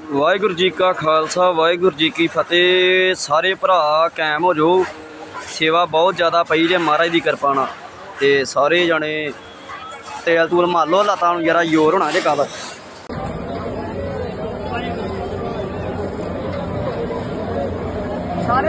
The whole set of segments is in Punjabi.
वाहिगुरू जी का खालसा वाहिगुरू जी की फतेह। सारे भरा कायम हो जाओ। सेवा बहुत ज़्यादा पई जे महाराज की कृपा नाल ते सारे जने तेल तूल मार लो लत्तां नूं जरा जोर होना जे कल। सारे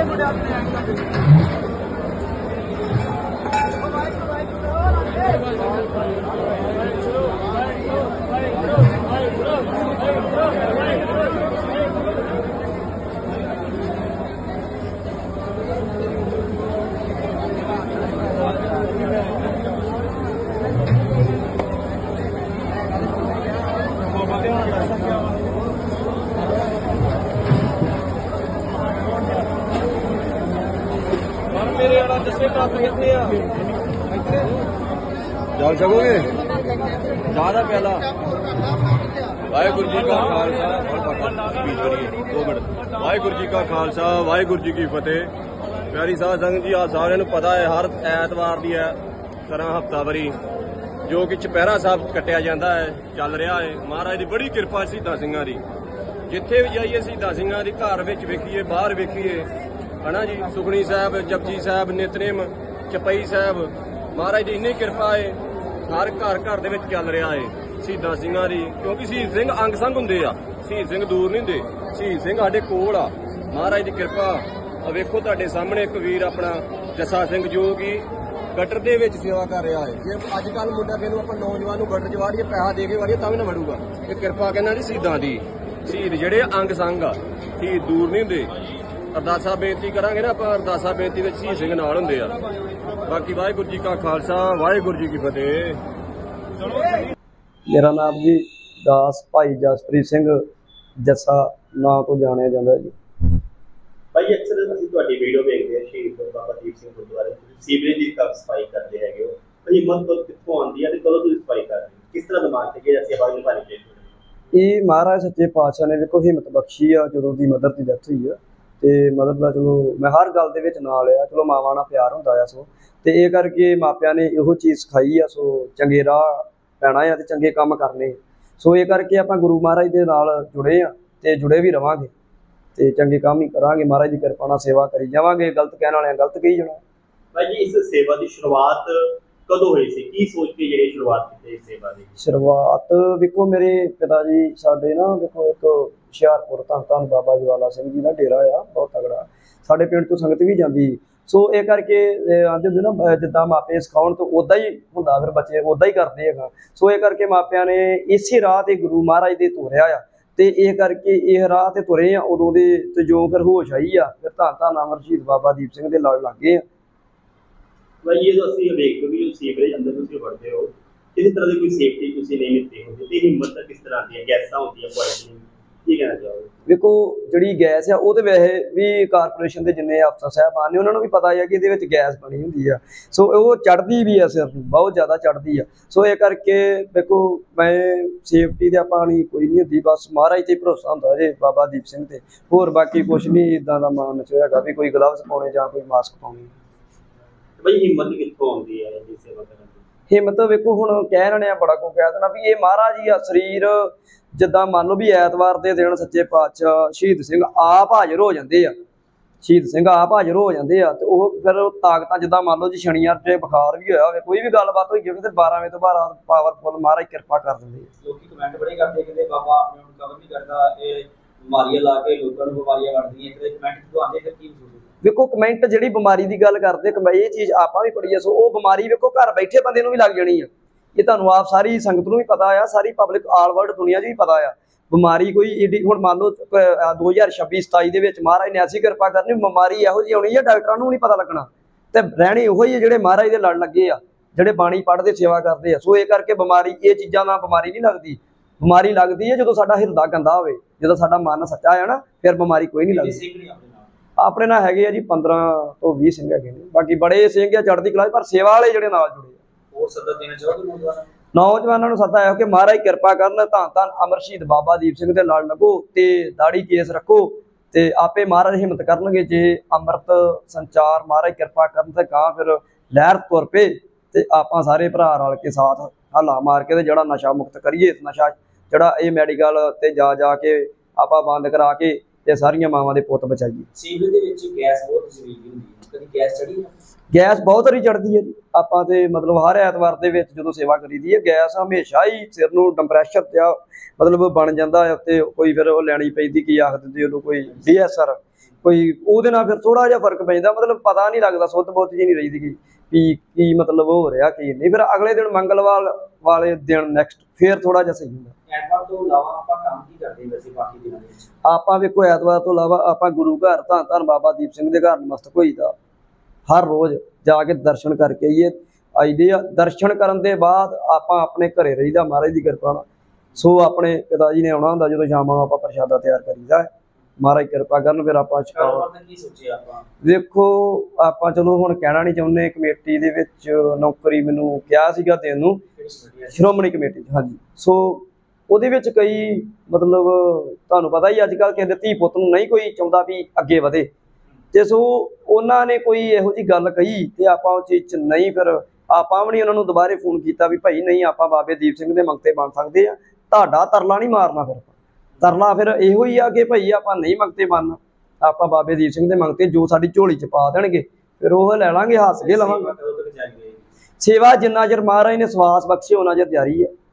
जाल सकोगे ज़्यादा पहला। वाहिगुरू जी का खालसा वाहिगुरू जी का खालसा वाहिगुरू जी की फतेह। प्यारी साध संगत जी, आ सारे पता है हर ऐतवार की तरह हफ्तावारी जो कि चुपहरा साहब कटिया जाता है चल रहा है। महाराज की बड़ी कृपा शहीदां सिंघां दी। जिथे भी जाइए शहीदां सिंघां दी घर विच वेखीए बाहर वेखीए है ना जी, सुखनी साहब जपजी साहब नितनेम चपई साहब महाराज की इन्नी कृपा है। हर घर घर दे विच चल रहा है शहीदां सिंघां दी, क्योंकि शहीद सिंह अंग संग हुंदे आ, शहीद सिंह दूर नहीं हुंदे, शहीद सिंह साडे कोल आ। महाराज की कृपा वेखो तुहाडे सामने एक वीर अपना जस्सा सिंह जो कि गटर दे विच सेवा कर रहा है। जे अजकल मुंडा किहनूं आपां नौजवान नूं गटर च वाड़ीए पैसा दे के वाड़ीए तां भी ना वड़ूगा। ये कृपा कहना जी शहीदां दी। शहीद जिहड़े अंग संग आ, शहीद दूर नहीं हुंदे। अरदासा बेनती करांगे ना आपां, अरदासा बेनती विच शहीद सिंह नाल हुंदे आ। बाकी वाहिगुरू जी का खालसा वाहिगुरू जी की फतेह। मेरा नाम जी दास भाई जसप्रीत सिंह जस्सा नाम तो जाने जाता जी। भाई अक्सर ਅਸੀਂ ਤੁਹਾਡੀ ਵੀਡੀਓ ਵੇਖਦੇ ਹਾਂ ਸ਼ਹੀਦ ਬਾਬਾ ਦੀਪ ਸਿੰਘ ਗੁਰਦੁਆਰੇ ਸੀਵਰੇਜ ਦੀ ਸਫਾਈ ਕਰਦੇ ਹੈਗੇ ਹੋ। ਹਿੰਮਤ ਕਿੱਥੋਂ ਆਉਂਦੀ ਹੈ ਤੇ ਕਦੋਂ ਤੁਸੀਂ ਸਫਾਈ ਕਰਦੇ ਹੋ? ਕਿਸ ਤਰ੍ਹਾਂ ਦਿਮਾਗ ਤੇ ਕਿ ਅਸੀਂ ਸੇਵਾ ਨਿਭਾਣੀ ਚਾਹੀਦੀ? ਇਹ ਮਹਾਰਾਜ ਸੱਚੇ ਪਾਤਸ਼ਾਹ ਨੇ ਵੇਖੋ ਹਿੰਮਤ ਬਖਸ਼ੀ ਆ। ਜਦੋਂ ਦੀ ਮਦਰ ਦੀ ਡੈਥ ਹੋਈ ਆ ਤੇ ਮਦਰ ਦਾ ਚਲੋ ਮੈਂ ਹਰ ਗੱਲ ਦੇ ਵਿੱਚ ਨਾਲ ਆ। ਚਲੋ ਮਾਵਾਂ ਨਾਲ ਪਿਆਰ ਹੁੰਦਾ ਆ, ਸੋ ਤੇ ਇਹ ਕਰਕੇ ਮਾਪਿਆਂ ਨੇ ਇਹੋ ਚੀਜ਼ ਸਿਖਾਈ ਆ। ਸੋ ਚੰਗੇ ਰਾਹ ਪੈਣਾ ਆ ਤੇ ਚੰਗੇ ਕੰਮ ਕਰਨੇ। ਸੋ ਇਹ ਕਰਕੇ ਆਪਾਂ ਗੁਰੂ ਮਹਾਰਾਜ ਦੇ ਨਾਲ ਜੁੜੇ ਆ ਤੇ ਜੁੜੇ ਵੀ ਰਵਾਂਗੇ ਤੇ ਚੰਗੇ ਕੰਮ ਹੀ ਕਰਾਂਗੇ। ਮਹਾਰਾਜ ਦੀ ਕਿਰਪਾ ਨਾਲ ਸੇਵਾ ਕਰੀ ਜਾਵਾਂਗੇ। ਗਲਤ ਕਹਿਣ ਵਾਲਿਆਂ ਗਲਤ ਕਹੀ ਜਾਣਾ। ਭਾਈ ਜੀ ਇਸ ਸੇਵਾ ਦੀ ਸ਼ੁਰੂਆਤ ਕਦੋਂ ਹੋਈ ਸੀ? ਕੀ ਸੋਚ ਕੇ ਜਿਹੜੀ ਸ਼ੁਰੂਆਤ ਕੀਤੀ ਇਸ ਸੇਵਾ ਦੀ? ਸ਼ੁਰੂਆਤ ਵੇਖੋ ਮੇਰੇ ਪਿਤਾ ਜੀ ਸਾਡੇ ਨਾ ਵੇਖੋ ਇੱਕ ਹੁਸ਼ਿਆਰਪੁਰ ਧੰਨ ਬਾਬਾ ਜਵਾਲਾ ਸਿੰਘ ਜੀ ਦਾ ਡੇਰਾ ਆ, ਬਹੁਤ ਤਗੜਾ। ਸਾਡੇ ਪਿੰਡ ਤੋਂ ਸੰਗਤ ਵੀ ਜਾਂਦੀ। ਸੋ ਇਹ ਕਰਕੇ ਆਂਦੇ ਹੁੰਦੇ ਨਾ ਜਿੱਦਾਂ ਮਾਪੇ ਸਿਖਾਉਣ ਤੋਂ ਉੱਦਾਂ ਹੀ ਹੁੰਦਾ, ਫਿਰ ਬੱਚੇ ਉੱਦਾਂ ਹੀ ਕਰਦੇ ਹੈਗਾ। ਸੋ ਇਹ ਕਰਕੇ ਮਾਪਿਆਂ ਨੇ ਇਸੇ ਰਾਹ ਤੇ ਗੁਰੂ ਮਹਾਰਾਜ ਦੇ ਤੋਰਿਆ ਆ ਤੇ ਇਹ ਕਰਕੇ ਇਹ ਰਾਹ ਤੇ ਤੁਰੇ ਆ। ਉਦੋਂ ਦੇ ਤੇ ਜੋ ਫਿਰ ਹੋਸ਼ ਆਈ ਆ, ਫਿਰ ਧੰਨ ਅਮਰ ਸ਼ਹੀਦ ਬਾਬਾ ਦੀਪ ਸਿੰਘ ਦੇ ਲੜ ਲੱਗ ਗਏ ਆ। ਭਾਈ ਇਹ ਅਸੀਂ ਵੇਖਦੇ ਵੀ ਸੀਵਰੇਜ ਅੰਦਰ ਤੁਸੀਂ ਵੜਦੇ ਹੋ, ਕਿਸੇ ਤਰ੍ਹਾਂ ਦੀ ਕੋਈ ਸੇਫਟੀ ਤੁਸੀਂ ਨਹੀਂ ਲਿੱਤੀ ਹੁੰਦੀ ਤੇ ਹਿੰਮਤ ਕਿਸ ਤਰ੍ਹਾਂ ਆਉਂਦੀ ਹੈ? ਗੈਸਾਂ ਹੁੰਦੀਆਂ ਕੁਆਲਿਟੀ, ਕੀ ਕਹਿਣਾ ਚਾਹੋਗੇ? ਵੇਖੋ ਜਿਹੜੀ ਗੈਸ ਆ ਉਹ ਤੇ ਵੈਸੇ ਵੀ ਕਾਰਪੋਰੇਸ਼ਨ ਦੇ ਜਿੰਨੇ ਅਫਸਰ ਸਾਹਿਬਾਨ ਨੇ ਉਹਨਾਂ ਨੂੰ ਵੀ ਪਤਾ ਹੈ ਕਿ ਇਹਦੇ ਵਿੱਚ ਗੈਸ ਬਣੀ ਹੁੰਦੀ ਆ। ਸੋ ਉਹ ਚੜ੍ਹਦੀ ਵੀ ਆ, ਸਿਰ ਨੂੰ ਬਹੁਤ ਜ਼ਿਆਦਾ ਚੜ੍ਹਦੀ ਆ। ਸੋ ਇਹ ਕਰਕੇ ਵੇਖੋ ਮੈਂ ਸੇਫਟੀ ਤੇ ਆਪਾਂ ਨਹੀਂ ਕੋਈ ਨਹੀਂ ਹੁੰਦੀ, ਬਸ ਮਹਾਰਾਜ ਤੇ ਭਰੋਸਾ ਹੁੰਦਾ ਜੇ ਬਾਬਾ ਦੀਪ ਸਿੰਘ ਤੇ। ਹੋਰ ਬਾਕੀ ਕੁਛ ਨਹੀਂ ਇੱਦਾਂ ਦਾ ਮਨ ਚ ਹੈਗਾ ਵੀ ਕੋਈ ਗਲਵਸ ਪਾਉਣੇ ਜਾਂ ਕੋਈ ਮਾਸਕ ਪਾਉਣੇ। ਭਾਈ ਹਿੰਮਤ ਕਿੱਥੋਂ ਆਉਂਦੀ ਹੈ ਇਹ ਸੇਵਾ ਕਰਨ ਦੀ? ਹਿੰਮਤ ਵੇਖੋ ਹੁਣ ਕਹਿ ਰਹੇ ਆ ਬੜਾ ਕੋ ਕਹਿ ਦੇਣਾ ਵੀ ਇਹ ਮਹਾਰਾਜ ਹੀ ਆ। ਸਰੀਰ ਜਿੱਦਾਂ ਮੰਨ ਲਓ ਵੀ ਐਤਵਾਰ ਦੇ ਦਿਨ ਸੱਚੇ ਪਾਤਸ਼ਾਹ ਸ਼ਹੀਦ ਸਿੰਘ ਆਪ ਹਾਜ਼ਰ ਹੋ ਜਾਂਦੇ ਆ। ਸ਼ਹੀਦ ਸਿੰਘ ਆਪ ਹਾਜ਼ਰ ਹੋ ਜਾਂਦੇ ਆ ਤੇ ਉਹ ਫਿਰ ਤਾਕਤਾਂ ਜਿੱਦਾਂ ਮੰਨ ਲਓ ਜੀ ਸ਼ਨੀਵਾਰ ਤੇ ਬੁਖਾਰ ਵੀ ਹੋਇਆ ਹੋਵੇ, ਕੋਈ ਵੀ ਗੱਲਬਾਤ ਹੋਈ ਹੋਵੇ ਤੇ 12 ਵਜੇ ਤੋਂ ਬਾਅਦ ਪਾਵਰਫੁਲ ਮਹਾਰਾਜ ਕਿਰਪਾ ਕਰ ਦਿੰਦੇ ਆ। ਲੋਕੀ ਕਮੈਂਟ ਬੜੇ ਕਰਦੇ ਕਹਿੰਦੇ ਬਾਬਾ ਆਪਣੇ ਨੂੰ ਕਵਰ ਨਹੀਂ ਕਰਦਾ, ਇਹ ਬਿਮਾਰੀਆਂ ਲਾ ਕੇ ਲੋਕਾਂ ਨੂੰ ਬਿਮਾਰੀਆਂ ਵੜਦੀਆਂ। ਇੱਕ ਦੇ ਕਮੈਂਟ ਤੋਂ ਆਉਂਦੇ ਫਿਰ ਕੀ ਮਸੂਲ? ਵੇਖੋ ਕਮੈਂਟ ਜਿਹੜੀ ਬਿਮਾਰੀ ਦੀ ਗੱਲ ਕਰਦੇ ਇਹ ਚੀਜ਼ ਆਪਾਂ ਵੀ ਪੜ੍ਹੀ ਆ। ਸੋ ਉਹ ਬਿਮਾਰੀ ਵੇਖੋ ਘਰ ਬੈਠੇ ਬੰਦੇ ਨੂੰ ਵੀ ਲੱਗ ਜਾਣੀ ਆ। ਇਹ ਤੁਹਾਨੂੰ ਆਪ ਸਾਰੀ ਸੰਗਤ ਨੂੰ ਵੀ ਪਤਾ ਆ, ਸਾਰੀ ਪਬਲਿਕ ਆਲ ਵਰਲਡ ਦੁਨੀਆ 'ਚ ਵੀ ਪਤਾ ਆ। ਬਿਮਾਰੀ ਕੋਈ ਏਡੀ ਹੁਣ ਮੰਨ ਲਓ 2026-27 ਦੇ ਵਿੱਚ ਮਹਾਰਾਜ ਨੇ ਐਸੀ ਕਿਰਪਾ ਕਰਨੀ, ਬਿਮਾਰੀ ਇਹੋ ਜਿਹੀ ਆਉਣੀ ਆ ਡਾਕਟਰਾਂ ਨੂੰ ਨਹੀਂ ਪਤਾ ਲੱਗਣਾ ਤੇ ਰਹਿਣੇ ਉਹੀ ਆ ਜਿਹੜੇ ਮਹਾਰਾਜ ਦੇ ਲੜ ਲੱਗੇ ਆ, ਜਿਹੜੇ ਬਾਣੀ ਪੜ੍ਹਦੇ ਸੇਵਾ ਕਰਦੇ ਆ। ਸੋ ਇਹ ਕਰਕੇ ਬਿਮਾਰੀ ਇਹ ਚੀਜ਼ਾਂ ਨਾਲ ਬਿਮਾਰੀ ਨਹੀਂ ਲੱਗਦੀ। ਬਿਮਾਰੀ ਲੱਗਦੀ ਹੈ ਜਦੋਂ ਸਾਡਾ ਹਿਰਦਾ ਗੰਦਾ ਹੋਵੇ, ਜਦੋਂ ਸਾਡਾ ਮਨ ਸੱਚਾ ਹੈ ਨਾ, ਫਿਰ ਬਿਮਾਰੀ ਕੋਈ ਨਹੀਂ ਲੱਗਦੀ। ਆਪਣੇ ਨਾਲ ਹੈਗੇ ਆ ਜੀ 15 ਤੋਂ 20 ਸਿੰਘ ਹੈਗੇ ਨੇ, ਬਾਕੀ ਬੜੇ ਸਿੰਘ ਆ ਚੜ੍ਹਦੀ ਕਲਾ, ਪਰ ਸੇਵਾ ਵਾਲੇ ਜਿਹੜੇ ਨਾਲ ਜੁੜੇ ਆ। ਹੋਰ ਸੱਦਾ ਦੇਣਾ ਚਾਹੋਗੇ ਨੌਜਵਾਨਾਂ ਨੂੰ? ਸੱਦਾ ਇਹੋ ਕਿ ਮਹਾਰਾਜ ਕਿਰਪਾ ਕਰਨ, ਧੰਨ ਅਮਰ ਸ਼ਹੀਦ ਬਾਬਾ ਦੀਪ ਸਿੰਘ ਦੇ ਲੜ ਲੱਗੋ ਤੇ ਦਾੜੀ ਕੇਸ ਰੱਖੋ ਤੇ ਆਪੇ ਮਹਾਰਾਜ ਹਿੰਮਤ ਕਰਨਗੇ। ਜੇ ਅੰਮ੍ਰਿਤ ਸੰਚਾਰ ਮਹਾਰਾਜ ਕਿਰਪਾ ਕਰਨ ਤੇ ਕਾਂ ਫਿਰ ਲਹਿਰ ਤੁਰ ਪਏ ਤੇ ਆਪਾਂ ਸਾਰੇ ਭਰਾ ਰਲ ਕੇ ਸਾਥ ਹੱਲਾ ਮਾਰ ਕੇ ਤੇ ਜਿਹੜਾ ਨਸ਼ਾ ਮੁਕਤ ਕਰੀਏ। ਨਸ਼ਾ ਜਿਹੜਾ ਇਹ ਮੈਡੀਕਲ ਤੇ ਜਾ ਕੇ ਆਪਾਂ ਬੰਦ ਕਰਾ ਕੇ ਤੇ ਸਾਰੀਆਂ ਮਾਵਾਂ ਦੇ ਪੁੱਤ ਬਚਾਈਏ। ਸੀਵਰੇਜ ਦੇ ਵਿੱਚ ਗੈਸ ਬਹੁਤ ਜ਼ਰੂਰੀ ਹੁੰਦੀ ਹੈ, ਕਦੀ ਗੈਸ ਚੜੀ ਹੈ? ਗੈਸ ਬਹੁਤ ਵਾਰੀ ਚੜਦੀ ਹੈ ਜੀ। ਆਪਾਂ ਤੇ ਮਤਲਬ ਹਰ ਐਤਵਾਰ ਦੇ ਵਿੱਚ ਜਦੋਂ ਸੇਵਾ ਕਰੀਦੀ ਹੈ ਗੈਸ ਹਮੇਸ਼ਾ ਹੀ ਸਿਰ ਨੂੰ ਟੈਂਪਰੇਚਰ ਤੇ ਮਤਲਬ ਬਣ ਜਾਂਦਾ ਹੈ ਤੇ ਕੋਈ ਫਿਰ ਉਹ ਲੈਣੀ ਪੈਂਦੀ, ਕੀ ਆਖ ਦਿੰਦੇ ਉਹਨੂੰ, ਕੋਈ DSR, ਕੋਈ ਉਹਦੇ ਨਾਲ ਫਿਰ ਥੋੜਾ ਜਿਹਾ ਫਰਕ ਪੈਂਦਾ, ਮਤਲਬ ਪਤਾ ਨਹੀਂ ਲੱਗਦਾ, ਸੁੱਧ ਬੁੱਧ ਜੀ ਨਹੀਂ ਰਹਿੰਦੀ ਕੀ ਮਤਲਬ ਹੋ ਰਿਹਾ ਕੀ ਨਹੀਂ। ਫਿਰ ਅਗਲੇ ਦਿਨ ਮੰਗਲਵਾਰ ਵਾਲੇ ਦਿਨ ਨੈਕਸਟ ਫਿਰ ਥੋੜਾ ਜਿਹਾ ਸਹੀ ਹੁੰਦਾ। ਐਤਵਾਰ ਤੋਂ ਇਲਾਵਾ ਆਪਾਂ ਕੰਮ ਕੀ ਕਰਦੇ ਵੈਸੇ ਬਾਕੀ ਦਿਨਾਂ ਦੇ ਵਿੱਚ? ਆਪਾਂ ਵੇਖੋ ਐਤਵਾਰ ਤੋਂ ਇਲਾਵਾ ਆਪਾਂ ਗੁਰੂ ਘਰ ਧੰਨ ਬਾਬਾ ਦੀਪ ਸਿੰਘ ਦੇ ਘਰ ਨਮਸਤਕ ਹੋਈਦਾ, ਹਰ ਰੋਜ਼ ਜਾ ਕੇ ਦਰਸ਼ਨ ਕਰਕੇ ਆਈਏ ਆਈਦੇ ਆ। ਦਰਸ਼ਨ ਕਰਨ ਦੇ ਬਾਅਦ ਆਪਾਂ ਆਪਣੇ ਘਰੇ ਰਹੀਦਾ ਮਹਾਰਾਜ ਦੀ ਕਿਰਪਾ ਨਾਲ। ਸੋ ਆਪਣੇ ਪਿਤਾ ਜੀ ਨੇ ਆਉਣਾ ਹੁੰਦਾ, ਜਦੋਂ ਸ਼ਾਮਾਂ ਨੂੰ ਆਪਾਂ ਪ੍ਰਸ਼ਾਦਾ ਤਿਆਰ ਕਰੀਦਾ ਹੈ, ਮਹਾਰਾਜ ਕਿਰਪਾ ਕਰਨ ਫਿਰ ਆਪਾਂ ਕੀ ਸੋਚਿਆ ਆਪਾਂ? ਵੇਖੋ ਆਪਾਂ ਚਲੋ ਹੁਣ ਕਹਿਣਾ ਨਹੀਂ ਚਾਹੁੰਦੇ, ਕਮੇਟੀ ਦੇ ਵਿੱਚ ਨੌਕਰੀ ਮੈਨੂੰ ਕਿਹਾ ਸੀਗਾ ਦੇਣ ਨੂੰ, ਸ਼੍ਰੋਮਣੀ ਕਮੇਟੀ 'ਚ, ਹਾਂਜੀ। ਸੋ ਉਹਦੇ ਵਿੱਚ ਕਈ ਮਤਲਬ ਤੁਹਾਨੂੰ ਪਤਾ ਹੀ ਅੱਜ ਕੱਲ੍ਹ ਕਿਸੇ ਦੇ ਧੀ ਪੁੱਤ ਨੂੰ ਨਹੀਂ ਕੋਈ ਚਾਹੁੰਦਾ ਵੀ ਅੱਗੇ ਵਧੇ, ਤੇ ਸੋ ਉਹਨਾਂ ਨੇ ਕੋਈ ਇਹੋ ਜਿਹੀ ਗੱਲ ਕਹੀ ਤੇ ਆਪਾਂ ਉਹ ਚੀਜ਼ 'ਚ ਨਹੀਂ, ਫਿਰ ਆਪਾਂ ਵੀ ਨਹੀਂ ਉਹਨਾਂ ਨੂੰ ਦੁਬਾਰੇ ਫੋਨ ਕੀਤਾ ਵੀ ਭਾਈ ਨਹੀਂ ਆਪਾਂ ਬਾਬੇ ਦੀਪ ਸਿੰਘ ਦੇ ਮੰਗਤੇ ਬਣ ਸਕਦੇ ਆ, ਤੁਹਾਡਾ ਤਰਲਾ ਨਹੀਂ ਮਾਰਨਾ। ਫਿਰ ਤਰਲਾ ਫਿਰ ਇਹੋ ਹੀ ਆ ਕਿ ਭਾਈ ਆਪਾਂ ਨਹੀਂ ਮੰਗਤੇ ਬਣਨਾ, ਆਪਾਂ ਬਾਬੇ ਦੀਪ ਸਿੰਘ ਦੇ ਮੰਗਤੇ ਜੋ ਸਾਡੀ ਝੋਲੀ 'ਚ ਪਾ ਦੇਣਗੇ ਫਿਰ ਉਹ ਲੈ ਲਾਂਗੇ, ਹੱਸ ਕੇ ਲਵਾਂਗੇ। ਸੇਵਾ ਜਿੰਨਾ ਚਿਰ ਮਹਾਰਾਜ ਨੇ ਸਵਾਸ ਬਖਸ਼ੇ ਉਹਨਾਂ ਚਿਰ ਜਾਰੀ ਹੈ।